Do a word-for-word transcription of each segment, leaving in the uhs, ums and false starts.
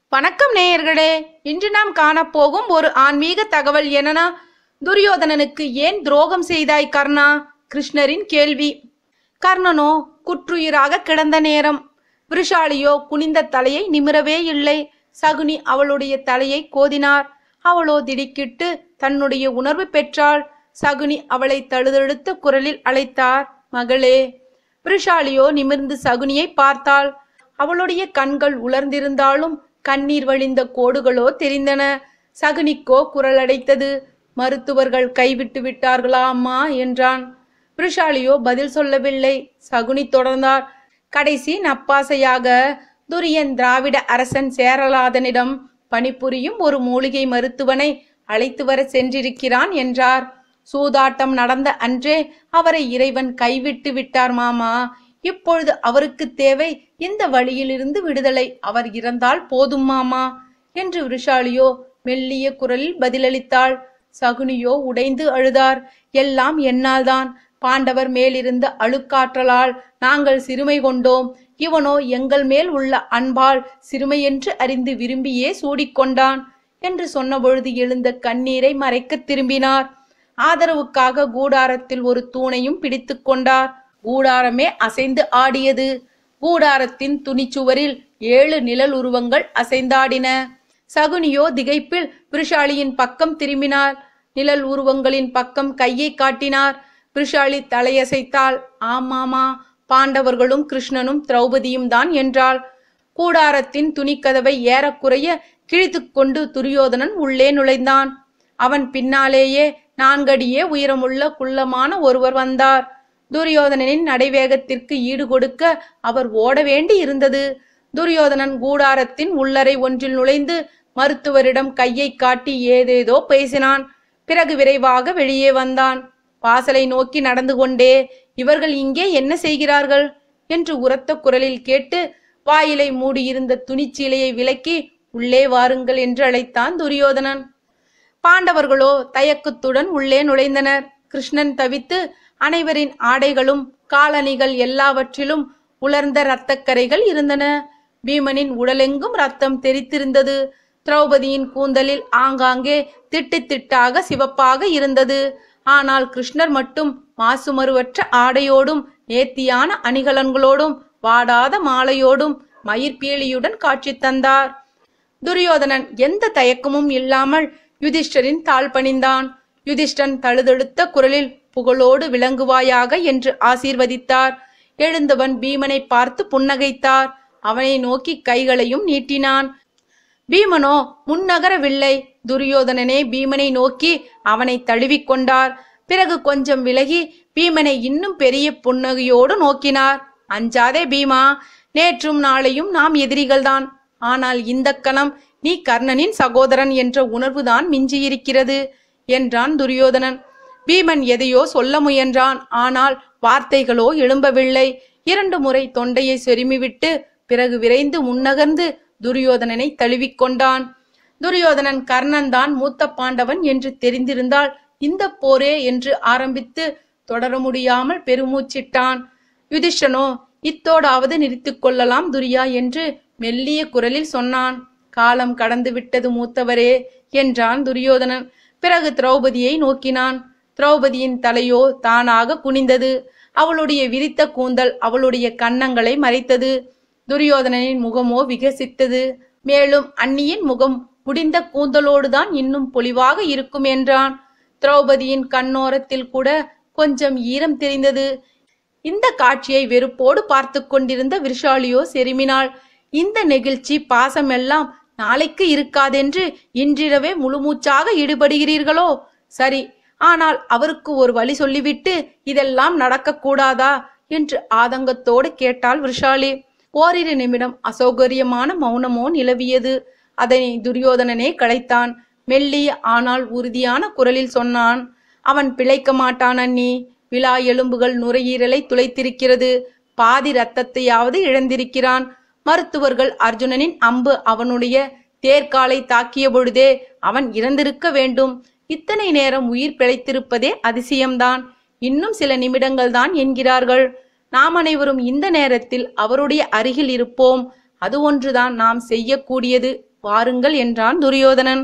வணக்கம் நேயர்களே. இன்று நாம் காணப்போகும் ஒரு ஆன்மீக தகவல் என்னன்னா, துரியோதனனுக்கு ஏன் துரோகம் செய்தாய் கர்ணா? கிருஷ்ணரின் கேள்வி. கர்ணனோ குற்றுயிராக கிடந்த நேரம். விருஷாலியோ குனிந்த தலையை நிமிரவே இல்லை. சகுனி அவளுடைய தலையை கோதினார். அவளோ திடுக்கிட்டு தன்னுடைய உணர்வு பெற்றாள். சகுனி அவளை தழுதழுத்த குரலில் அழைத்தார், மகளே. விருஷாலியோ நிமிர்ந்து சகுனியை பார்த்தாள். அவளுடைய கண்கள் உலர்ந்திருந்தாலும் கண்ணீர் வழிந்த கோடுகளோ தெரிந்தன. சகுனிக்கோ குரல் அடைத்தது. மருத்துவர்கள் கைவிட்டு விட்டார்களா அம்மா என்றான். விருஷாலியோ பதில் சொல்லவில்லை. சகுனி தொடர்ந்தார். கடைசி நப்பாசையாக துரியன் திராவிட அரசன் சேரலாதனிடம் பணிபுரியும் ஒரு மூலிகை மருத்துவனை அழைத்து வர சென்றிருக்கிறான் என்றார். சூதாட்டம் நடந்த அன்றே அவரை இறைவன் கைவிட்டு விட்டார் மாமா. இப்பொழுது அவருக்கு தேவை இந்த வழியிலிருந்து விடுதலை. அவர் இறந்தால் போதும் மாமா என்று விருஷாலியோ மெல்லிய குரலில் பதிலளித்தாள். சகுனியோ உடைந்து அழுதார். எல்லாம் என்னால்தான். பாண்டவர் மேலிருந்த அழுக்காற்றலால் நாங்கள் சிறுமை கொண்டோம். இவனோ எங்கள் மேல் உள்ள அன்பால் சிறுமையென்று அறிந்து விரும்பியே சூடிக்கொண்டான் என்று சொன்னபொழுது எழுந்த கண்ணீரை மறைக்க திரும்பினார். ஆதரவுக்காக கூடாரத்தில் ஒரு தூணையும் பிடித்து கொண்டார். கூடாரமே அசைந்து ஆடியது. கூடாரத்தின் துணிச்சுவரில் ஏழு நிழல் உருவங்கள் அசைந்தாடின. சகுனியோ திகைப்பில் விருஷாலியின் பக்கம் திரும்பினார். நிழல் உருவங்களின் பக்கம் கையை காட்டினார். விருஷாலி தலையசைத்தாள். ஆமாமா, பாண்டவர்களும் கிருஷ்ணனும் திரௌபதியும் தான் என்றாள். கூடாரத்தின் துணிக்கதவை ஏறக்குறைய கிழித்து கொண்டு துரியோதனன் உள்ளே நுழைந்தான். அவன் பின்னாலேயே நான்கடியே உயரமுள்ள குள்ளமான ஒருவர் வந்தார். துரியோதனனின் நடைவேகத்திற்கு ஈடு கொடுக்க அவர் ஓட வேண்டி இருந்தது. துரியோதனன் கூடாரத்தின் உள்ளறை ஒன்றில் நுழைந்து மருத்துவரிடம் கையை காட்டி ஏதேதோ பேசினான். பிறகு விரைவாக வெளியே வந்தான். வாசலை நோக்கி நடந்து கொண்டே, இவர்கள் இங்கே என்ன செய்கிறார்கள் என்று உரத்த குரலில் கேட்டு வாயிலை மூடியிருந்த துணிச்சீலையை விலக்கி உள்ளே வாருங்கள் என்று அழைத்தான் துரியோதனன். பாண்டவர்களோ தயக்கத்துடன் உள்ளே நுழைந்தனர். கிருஷ்ணன் தவித்து அனைவரின் ஆடைகளும் காலணிகள் எல்லாவற்றிலும் உலர்ந்த இரத்தக்கரைகள் இருந்தன. பீமனின் உடலெங்கும் ரத்தம் தெரித்திருந்தது. திரௌபதியின் கூந்தலில் ஆங்காங்கே திட்டு திட்டாக சிவப்பாக இருந்தது. ஆனால் கிருஷ்ணர் மட்டும் மாசுமருவற்ற ஆடையோடும் நேர்த்தியான அணிகலன்களோடும் வாடாத மாலையோடும் மயிர்பீலியுடன் காட்சி தந்தார். துரியோதனன் எந்த தயக்கமும் இல்லாமல் யுதிஷ்டரின் தாழ் பணிந்தான். யுதிஷ்டன் தழுதழுத்த குரலில் புகழோடு விளங்குவாயாக என்று ஆசீர்வதித்தார். எழுந்தவன் பீமனை பார்த்து புன்னகைத்தார். அவனை நோக்கி கைகளையும் நீட்டினான். பீமனோ முன்னகரவில்லை. துரியோதனனே பீமனை நோக்கி அவனை தழுவிக்கொண்டார். பிறகு கொஞ்சம் விலகி பீமனை இன்னும் பெரிய புன்னகையோடு நோக்கினார். அஞ்சாதே பீமா, நேற்றும் நாளையும் நாம் எதிரிகள்தான். ஆனால் இந்த கணம் நீ கர்ணனின் சகோதரன் என்ற உணர்வுதான் மிஞ்சியிருக்கிறது என்றான் துரியோதனன். பீமன் எதையோ சொல்ல முயன்றான். ஆனால் வார்த்தைகளோ எழும்பவில்லை. இரண்டு முறை தொண்டையை செருமிவிட்டு பிறகு விரைந்து முன்னகர்ந்து துரியோதனனை தழுவிக்கொண்டான். துரியோதனன் கர்ணன் தான் மூத்த பாண்டவன் என்று தெரிந்திருந்தால் இந்த போரே என்று ஆரம்பித்து தொடர முடியாமல் பெருமூச்சிட்டான். யுதிஷ்டனோ இத்தோடாவது நிறுத்தி கொள்ளலாம் துரியா என்று மெல்லிய குரலில் சொன்னான். காலம் கடந்து விட்டது மூத்தவரே என்றான் துரியோதனன். பிறகு திரௌபதியை நோக்கினான். திரௌபதியின் தலையோ தானாக குனிந்தது. அவளுடைய விரித்த கூந்தல் அவளுடைய கன்னங்களை மறைத்தது. துரியோதனனின் முகமோ விகசித்தது. மேலும் அன்னியின் முகம் முடிந்த கூந்தலோடுதான் இன்னும் பொலிவாக இருக்கும் என்றான். திரௌபதியின் கண்ணோரத்தில் கூட கொஞ்சம் ஈரம் தெரிந்தது. இந்த காட்சியை வெறுப்போடு பார்த்து கொண்டிருந்த விருஷாலியோ செருமினாள். இந்த நெகிழ்ச்சி பாசமெல்லாம் நாளைக்கு இருக்காதென்று இன்றிரவே முழுமூச்சாக ஈடுபடுகிறீர்களோ? சரி, ஆனால் அவருக்கு ஒரு வழி சொல்லிவிட்டு இதெல்லாம் நடக்க கூடாதா என்று ஆதங்கத்தோடு கேட்டாள் விருஷாலி. ஓரிரு நிமிடம் அசௌகரியமான மௌனமோ நிலவியது. அதனை துரியோதனனே களைத்தான். மெல்லிய ஆனால் உறுதியான குரலில் சொன்னான். அவன் பிழைக்க மாட்டான் அண்ணி. விழா எலும்புகள் நுரையீரலை துளைத்திருக்கிறது. பாதி ரத்தத்தையாவது இழந்திருக்கிறான். மருத்துவர்கள் அர்ஜுனனின் அம்பு அவனுடைய தேர்காலை தாக்கிய பொழுதே அவன் இறந்திருக்க வேண்டும். இத்தனை நேரம் உயிர் பிழைத்திருப்பதே அதிசயம்தான். இன்னும் சில நிமிடங்கள் தான் என்கிறார்கள். நாம் அனைவரும் இந்த நேரத்தில் அவருடைய அருகில் இருப்போம். அது ஒன்றுதான் நாம் செய்யக்கூடியது வாருங்கள் என்றான் துரியோதனன்.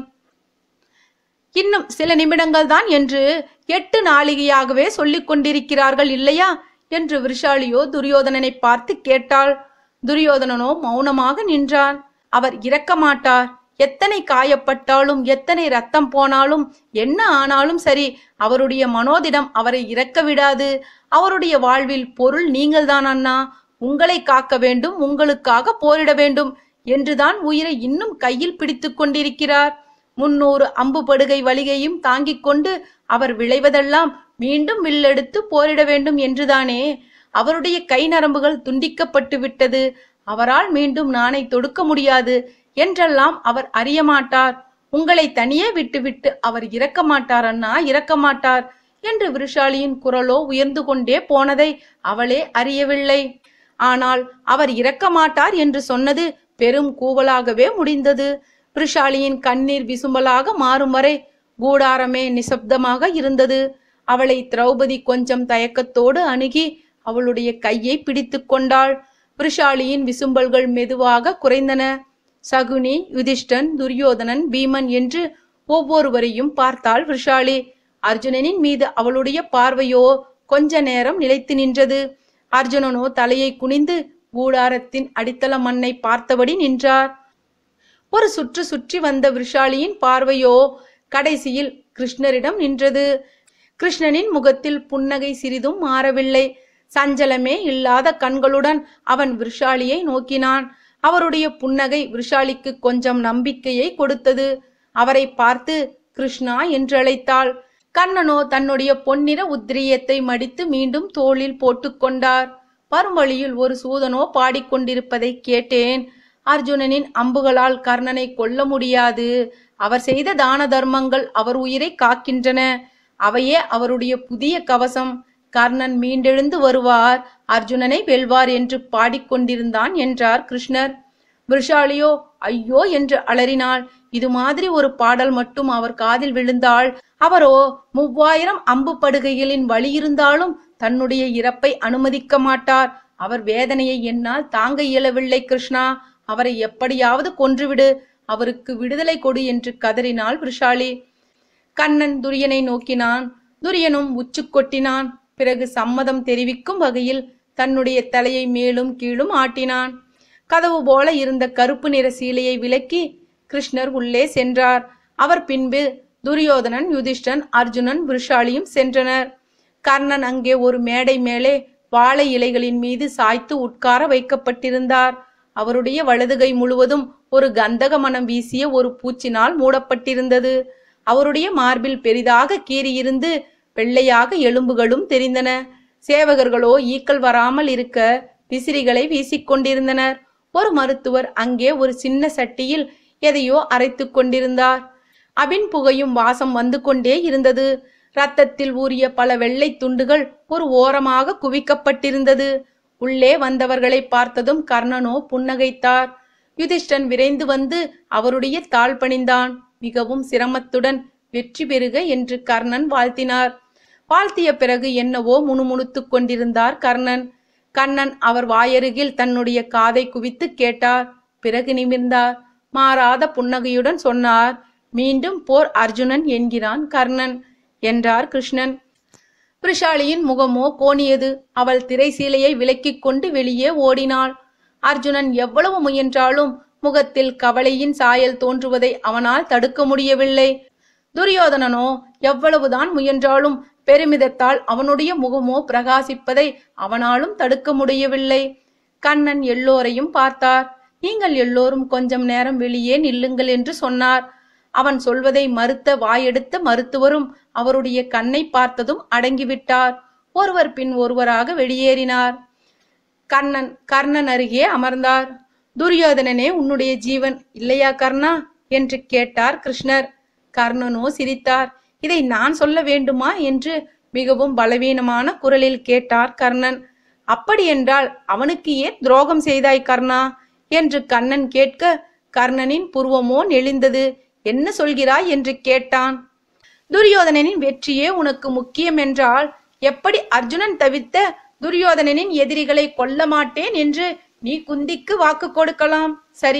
இன்னும் சில நிமிடங்கள் தான் என்று எட்டு நாளிகையாகவே சொல்லிக் கொண்டிருக்கிறார்கள் இல்லையா என்று விருஷாலியோ துரியோதனனை பார்த்து கேட்டாள். துரியோதனனோ மௌனமாக நின்றான். அவர் இறக்க மாட்டார். எத்தனை காயப்பட்டாலும் எத்தனை ரத்தம் போனாலும் என்ன ஆனாலும் சரி, அவருடைய மனோதிடம் அவரை இறக்க விடாது. அவருடைய வாழ்வில் பொருள் நீங்கள்தான் அண்ணா. உங்களை காக்க வேண்டும், உங்களுக்காக போரிட வேண்டும் என்றுதான் உயிரை இன்னும் கையில் பிடித்து கொண்டிருக்கிறார். முன்னூறு அம்பு படுகை வலிகையும் தாங்கிக் கொண்டு அவர் விளைவதெல்லாம் மீண்டும் வில்லெடுத்து போரிட வேண்டும் என்றுதானே. அவருடைய கை நரம்புகள் துண்டிக்கப்பட்டு விட்டது. அவரால் மீண்டும் நானை தொடுக்க முடியாது என்றெல்லாம் அவர் அறிய மாட்டார். உங்களை தனியே விட்டுவிட்டு அவர் இறக்க மாட்டார் அண்ணா, இறக்க மாட்டார் என்று விருஷாலியின் குரலோ உயர்ந்து கொண்டே போனதை அவளே அறியவில்லை. ஆனால் அவர் இறக்க மாட்டார் என்று சொன்னது பெரும் கூவலாகவே முடிந்தது. விருஷாலியின் கண்ணீர் விசும்பலாக மாறும் வரை கூடாரமே நிசப்தமாக இருந்தது. அவளை திரௌபதி கொஞ்சம் தயக்கத்தோடு அணுகி அவளுடைய கையை பிடித்து கொண்டாள். விருஷாலியின் விசும்பல்கள் மெதுவாக குறைந்தன. சகுனி, யுதிஷ்டன், துரியோதனன், பீமன் என்று ஒவ்வொருவரையும் பார்த்தாள் விருஷாலி. அர்ஜுனனின் மீது அவளுடைய பார்வையோ கொஞ்ச நேரம் நிலைத்து நின்றது. அர்ஜுனனோ தலையை குனிந்து கூடாரத்தின் அடித்தள மண்ணை பார்த்தபடி நின்றார். ஒரு சுற்று சுற்றி வந்த விருஷாலியின் பார்வையோ கடைசியில் கிருஷ்ணரிடம் நின்றது. கிருஷ்ணனின் முகத்தில் புன்னகை சிறிதும் மாறவில்லை. சஞ்சலமே இல்லாத கண்களுடன் அவன் விருஷாலியை நோக்கினான். அவருடைய புன்னகை விருஷாலிக்கு கொஞ்சம் நம்பிக்கையை கொடுத்தது. அவரை பார்த்து கிருஷ்ணா என்று அழைத்தாள். கண்ணனோ தன்னுடைய பொன்னிற உத்திரியத்தை மடித்து மீண்டும் தோளில் போட்டுக்கொண்டார். வரும் வழியில் ஒரு சூதனோ பாடிக்கொண்டிருப்பதை கேட்டேன். அர்ஜுனனின் அம்புகளால் கர்ணனை கொல்ல முடியாது. அவர் செய்த தான தர்மங்கள் அவர் உயிரை காக்கின்றன. அவையே அவருடைய புதிய கவசம். கர்ணன் மீண்டெழுந்து வருவார், அர்ஜுனனை வெல்வார் என்று பாடிக்கொண்டிருந்தான் என்றார் கிருஷ்ணர். விருஷாலியோ ஐயோ என்று அலறினாள். இது மாதிரி ஒரு பாடல் மட்டும் அவர் காதில் விழுந்தாள். அவரோ மூவாயிரம் அம்பு படுகைகளின் வழி இருந்தாலும் தன்னுடைய இறப்பை அனுமதிக்க மாட்டார். அவர் வேதனையை என்னால் தாங்க இயலவில்லை கிருஷ்ணா. அவரை எப்படியாவது கொன்றுவிடு, அவருக்கு விடுதலை கொடு என்று கதறினாள் விருஷாலி. கண்ணன் துரியனை நோக்கினான். துரியனும் உச்சு கொட்டினான். பிறகு சம்மதம் தெரிவிக்கும் வகையில் தன்னுடைய தலையை மேலும் கீழும் ஆட்டினான். கதவு போல இருந்த கருப்பு நிற சீலையை விலக்கி கிருஷ்ணர் உள்ளே சென்றார். அவர் பின்பு துரியோதனன், யுதிஷ்டன், அர்ஜுனன், விருஷாலியும் சென்றனர். கர்ணன் அங்கே ஒரு மேடை மேலே வாழை இலைகளின் மீது சாய்த்து உட்கார வைக்கப்பட்டிருந்தார். அவருடைய வலதுகை முழுவதும் ஒரு கந்தக மனம் வீசிய ஒரு பூச்சினால் மூடப்பட்டிருந்தது. அவருடைய மார்பில் பெரிதாக கீறியிருந்து வெள்ளையாக எலும்புகளும் தெரிந்தன. சேவகர்களோ ஈக்கள் வராமல் இருக்க விசிறிகளை வீசிக்கொண்டிருந்தனர். ஒரு மருத்துவர் அங்கே ஒரு சின்ன சட்டியில் எதையோ அரைத்து கொண்டிருந்தார். அபின் புகையும் வாசம் வந்து கொண்டே இருந்தது. இரத்தத்தில் ஊறிய பல வெள்ளை துண்டுகள் ஒரு ஓரமாக குவிக்கப்பட்டிருந்தது. உள்ளே வந்தவர்களை பார்த்ததும் கர்ணனோ புன்னகைத்தார். யுதிஷ்டன் விரைந்து வந்து அவருடைய தாழ் பணிந்தான். மிகவும் சிரமத்துடன் வெற்றி பெறுக என்று கர்ணன் வாழ்த்தினார். வாழ்த்திய பிறகு என்னவோ முணுமுணுத்து கொண்டிருந்தார் கர்ணன். கண்ணன் அவர் வாயருகில் தன்னுடைய காதை குவித்து கேட்டார். பிறகு நிமிர்ந்தார். மாறாத புன்னகையுடன் சொன்னார், மீண்டும் போர் அர்ஜுனன் என்கிறான் கர்ணன் என்றார் கிருஷ்ணன். விருஷாலியின் முகமோ கோணியது. அவள் திரை சீலையை விலக்கிக் கொண்டு வெளியே ஓடினாள். அர்ஜுனன் எவ்வளவு முயன்றாலும் முகத்தில் கவலையின் சாயல் தோன்றுவதை அவனால் தடுக்க முடியவில்லை. துரியோதனனோ எவ்வளவுதான் முயன்றாலும் பெருமிதத்தால் அவனுடைய முகமோ பிரகாசிப்பதை அவனாலும் தடுக்க முடியவில்லை. கண்ணன் எல்லோரையும் பார்த்தார். நீங்கள் எல்லோரும் கொஞ்சம் நேரம் வெளியே நில்லுங்கள் என்று சொன்னார். அவன் சொல்வதை மறுத்த வாயெடுத்த மருத்துவரும் அவருடைய கண்ணை பார்த்ததும் அடங்கிவிட்டார். ஒருவர் பின் ஒருவராக வெளியேறினார். கண்ணன் கர்ணன் அருகே அமர்ந்தார். துரியோதனனே உன்னுடைய ஜீவன் இல்லையா கர்ணா என்று கேட்டார் கிருஷ்ணர். கர்ணனோ சிரித்தார். இதை நான் சொல்ல வேண்டுமா என்று மிகவும் பலவீனமான குரலில் கேட்டார் கர்ணன். அப்படி என்றால் அவனுக்கு ஏன் துரோகம் செய்தாய் கர்ணா என்று கண்ணன் கேட்க கர்ணனின் புருவமோ நெளிந்தது. என்ன சொல்கிறாய் என்று கேட்டான். துரியோதனனின் வெற்றியே உனக்கு முக்கியம் என்றால் எப்படி அர்ஜுனன் தவிர்த்த துரியோதனனின் எதிரிகளை கொல்ல மாட்டேன் என்று நீ குந்திக்கு வாக்கு கொடுக்கலாம். சரி,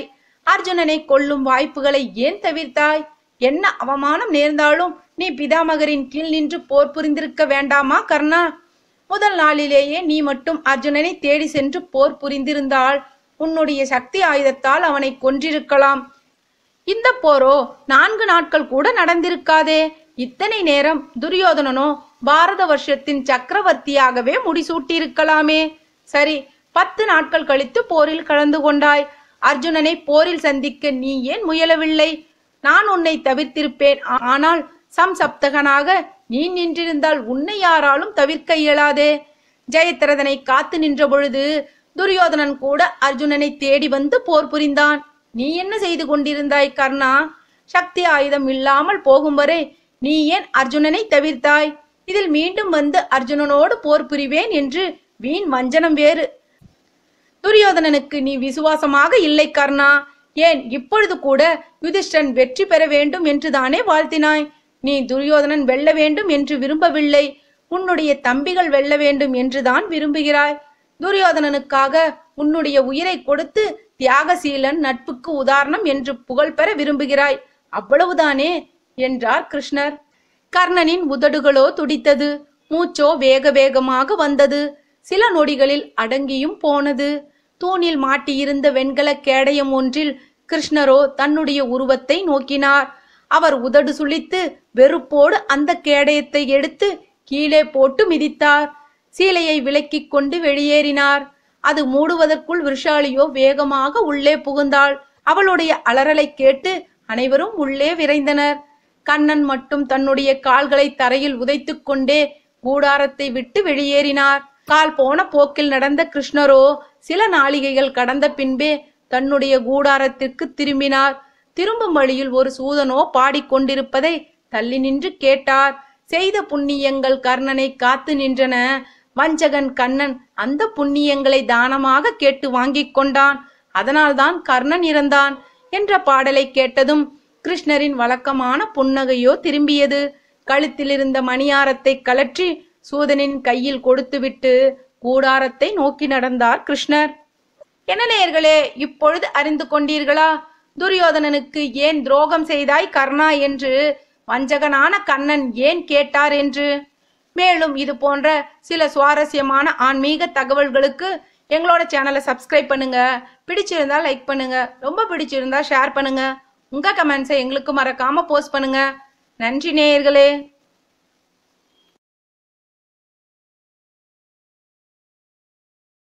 அர்ஜுனனை கொல்லும் வாய்ப்புகளை ஏன் தவிர்த்தாய்? என்ன அவமானம் நேர்ந்தாலும் நீ பிதாமகரின் கீழ் நின்று போர் புரிந்திருக்க வேண்டாமா கர்ணா? முதல் நாளிலேயே நீ மட்டும் அர்ஜுனனை தேடி சென்று போர் புரிந்திருந்தால் உன்னுடைய சக்தி ஆயுதத்தால் அவனை கொன்றிருக்கலாம். இந்த போரோ நான்கு நாட்கள் கூட நடந்திருக்காதே. இத்தனை நேரம் துரியோதனனோ பாரத வருஷத்தின் சக்கரவர்த்தியாகவே முடிசூட்டியிருக்கலாமே. சரி, பத்து நாட்கள் கழித்து போரில் கலந்து கொண்டாய். அர்ஜுனனை போரில் சந்திக்க நீ ஏன் முயலவில்லை? நான் உன்னை தவிர்த்திருப்பேன். ஆனால் சம்சப்தகனாக நீ நின்றிருந்தால் உன்னை யாராலும் தவிர்க்க இயலாதே. ஜெயத்ரதனை காத்து நின்ற பொழுது துரியோதனன் கூட அர்ஜுனனை தேடி வந்து போர் புரிந்தான். நீ என்ன செய்து கொண்டிருந்தாய் கர்ணா? சக்தி ஆயுதம் இல்லாமல் போகும் வரை நீ ஏன் அர்ஜுனனை தவிர்த்தாய்? இதில் மீண்டும் வந்து அர்ஜுனனோடு போர் புரிவேன் என்று வீண் வஞ்சனம் வேறு. துரியோதனனுக்கு நீ விசுவாசமாக இல்லை கர்ணா. ஏன் இப்பொழுது கூட யுதிஷ்டன் வெற்றி பெற வேண்டும் என்று தானே வாழ்த்தினாய். நீ துரியோதனன் வெல்ல வேண்டும் என்று விரும்பவில்லை. உன்னுடைய தம்பிகள் வெல்ல வேண்டும் என்றுதான் விரும்புகிறாய். துரியோதனனுக்காக உன்னுடைய உயிரை கொடுத்து தியாகசீலன் நட்புக்கு உதாரணம் என்று புகழ் பெற விரும்புகிறாய். அவ்வளவுதானே என்றார் கிருஷ்ணர். கர்ணனின் உதடுகளோ துடித்தது. மூச்சோ வேக வேகமாக வந்தது. சில நொடிகளில் அடங்கியும் போனது. தூணில் மாட்டியிருந்த வெண்கல கேடயம் ஒன்றில் கிருஷ்ணரோ தன்னுடைய உருவத்தை நோக்கினார். அவர் உதடு சுளித்து வெறுப்போடு அந்த கேடயத்தை எடுத்து கீழே போட்டு மிதித்தார். சீலையை விலக்கிக் கொண்டு வெளியேறினார். அது மூடுவதற்குள் விஷாலியோ வேகமாக உள்ளே புகுந்தாள். அவளுடைய அலறலை கேட்டு அனைவரும் உள்ளே விரைந்தனர். கண்ணன் மட்டும் தன்னுடைய கால்களை தரையில் உதைத்து கொண்டே கூடாரத்தை விட்டு வெளியேறினார். கால் போன போக்கில் நடந்த கிருஷ்ணரோ சில நாளிகைகள் கடந்த பின்பே தன்னுடைய கூடாரத்திற்கு திரும்பினார். திரும்பும் வழியில் ஒரு சூதனோ பாடிக்கொண்டிருப்பதை தள்ளி நின்று கேட்டார். செய்த புண்ணியங்கள் கர்ணனை காத்து நின்றன. வஞ்சகன் கண்ணன் அந்த புண்ணியங்களை தானமாக கேட்டு வாங்கிக் கொண்டான். அதனால்தான் கர்ணன் இறந்தான் என்ற பாடலை கேட்டதும் கிருஷ்ணரின் வழக்கமான புன்னகையோ திரும்பியது. கழுத்தில் இருந்த மணியாரத்தை கலற்றி சூதனின் கையில் கொடுத்துவிட்டு கூடாரத்தை நோக்கி நடந்தார் கிருஷ்ணர். என்ன நேயர்களே, இப்பொழுது அறிந்து கொண்டீர்களா துரியோதனனுக்கு ஏன் துரோகம் செய்தாய் கர்ணா என்று வஞ்சகனான கண்ணன் ஏன் கேட்டார் என்று? மேலும் இது போன்ற சில சுவாரஸ்யமான ஆன்மீக தகவல்களுக்கு எங்களோட சேனலை சப்ஸ்கிரைப் பண்ணுங்க. பிடிச்சிருந்தா லைக் பண்ணுங்க. ரொம்ப பிடிச்சிருந்தா ஷேர் பண்ணுங்க. உங்க கமெண்ட்ஸை எங்களுக்கு மறக்காம போஸ்ட் பண்ணுங்க. நன்றி நேயர்களே.